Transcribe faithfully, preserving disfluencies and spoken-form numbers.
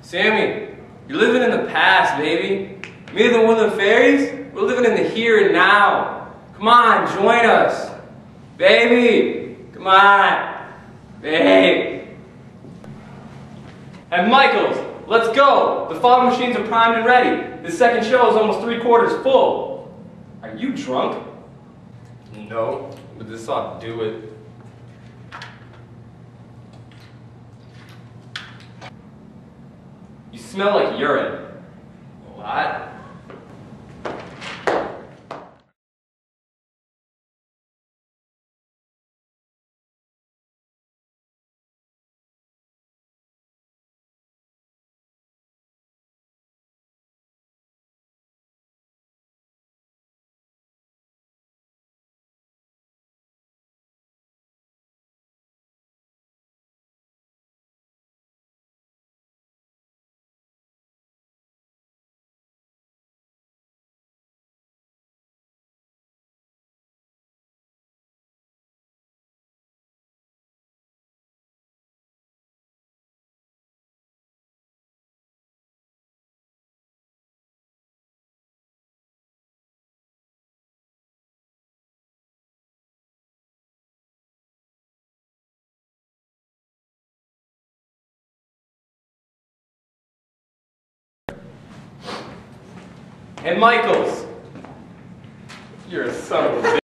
Sammy, you're living in the past, baby. Me and the Woodland Fairies, we're living in the here and now. Come on, join us. Baby, come on. Babe. And Michaels, let's go. The fog machines are primed and ready. The second show is almost three quarters full. Are you drunk? No, but this ought to do it. You smell like urine. What? And Michaels, you're a son of a bitch.